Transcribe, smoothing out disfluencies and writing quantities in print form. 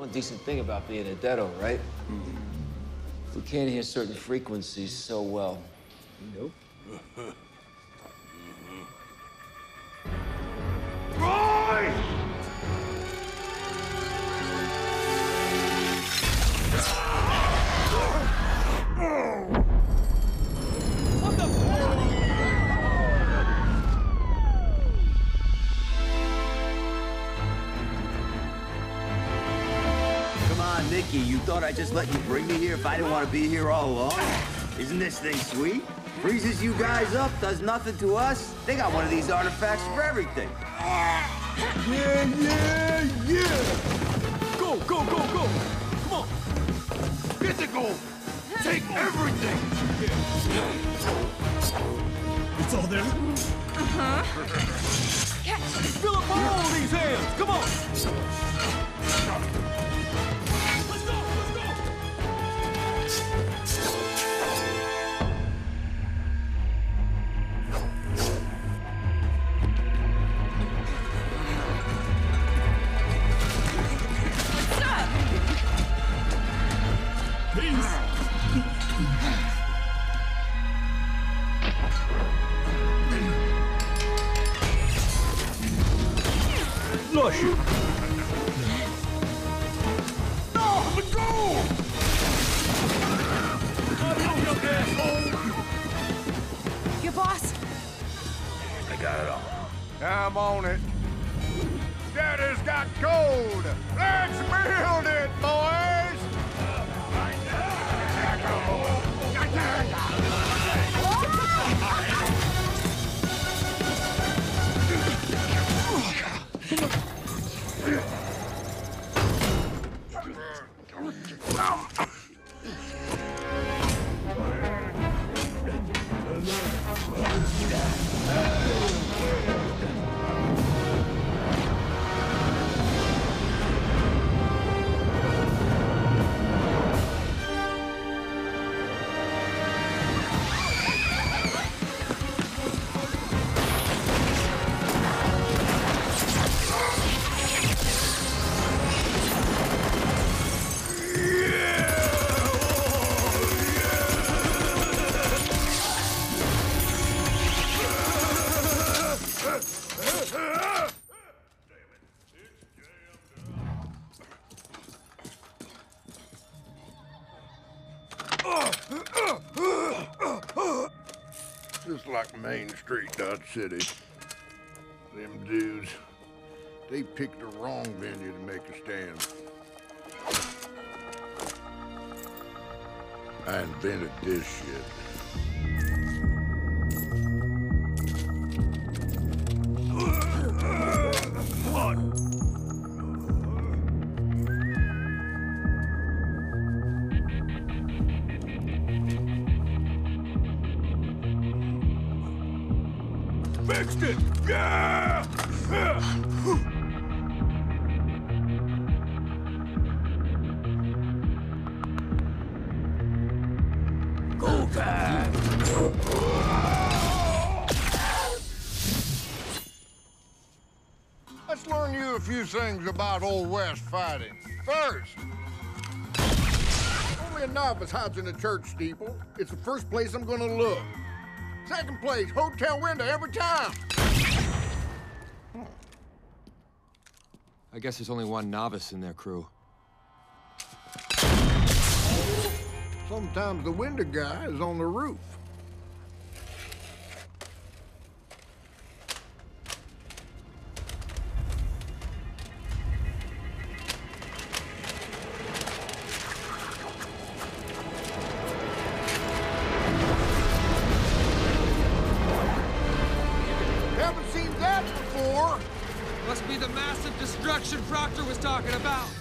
one decent thing about being a Deado, right? We can't hear certain frequencies so well. Nope. Nicky, you thought I'd just let you bring me here if I didn't want to be here all along? Isn't this thing sweet? Freezes you guys up, does nothing to us. They got one of these artifacts for everything. Yeah! Go! Come on! Physical! Take everything! It's all there? Uh-huh. Fill up all these hands! Come on! Flush it! No! Let go! Your boss? I got it all. I'm on it. Daddy's got gold. Let's build it, boys! Just like Main Street, Dodge City. Them dudes, they picked the wrong venue to make a stand. I invented this shit. Fixed it! Yeah! Go time! Let's learn you a few things about Old West fighting. First, only a novice hides in a church steeple. It's the first place I'm gonna look. Second place, hotel window every time. I guess there's only one novice in their crew. Sometimes the window guy is on the roof. Must be the massive destruction Proctor was talking about.